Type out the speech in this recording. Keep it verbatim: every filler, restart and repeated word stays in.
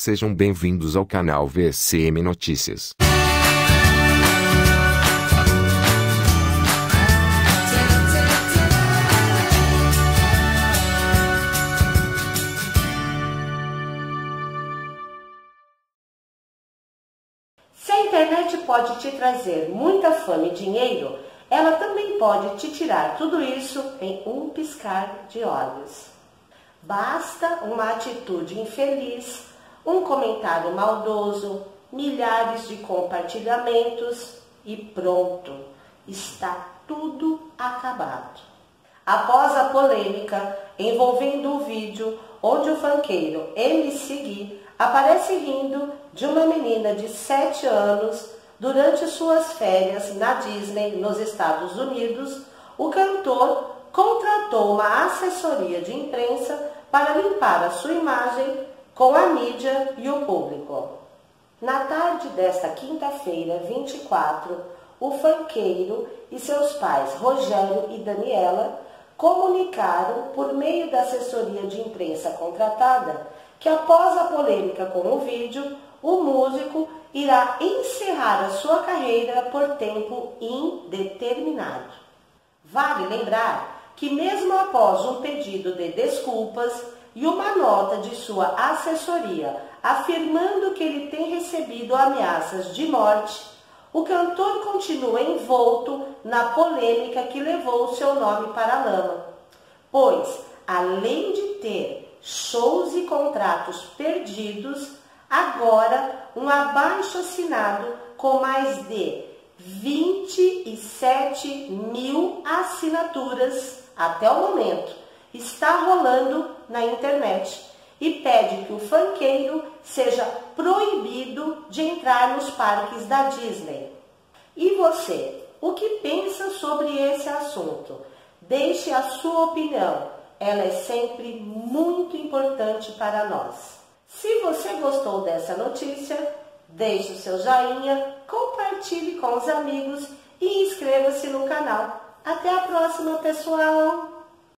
Sejam bem-vindos ao canal V C M Notícias. Se a internet pode te trazer muita fama e dinheiro, ela também pode te tirar tudo isso em um piscar de olhos. Basta uma atitude infeliz, um comentário maldoso, milhares de compartilhamentos e pronto, está tudo acabado. Após a polêmica envolvendo o vídeo onde o funkeiro M C Gui aparece rindo de uma menina de sete anos durante suas férias na Disney, nos Estados Unidos, o cantor contratou uma assessoria de imprensa para limpar a sua imagem com a mídia e o público. Na tarde desta quinta-feira, vinte e quatro, o funkeiro e seus pais, Rogério e Daniela, comunicaram por meio da assessoria de imprensa contratada que após a polêmica com o vídeo, o músico irá encerrar a sua carreira por tempo indeterminado. Vale lembrar que mesmo após um pedido de desculpas e uma nota de sua assessoria afirmando que ele tem recebido ameaças de morte, o cantor continua envolto na polêmica que levou seu nome para a lama, pois, além de ter shows e contratos perdidos, agora um abaixo-assinado com mais de vinte e sete mil assinaturas até o momento está rolando na internet e pede que o funkeiro seja proibido de entrar nos parques da Disney. E você, o que pensa sobre esse assunto? Deixe a sua opinião, ela é sempre muito importante para nós. Se você gostou dessa notícia, deixe o seu joinha, compartilhe com os amigos e inscreva-se no canal. Até a próxima, pessoal!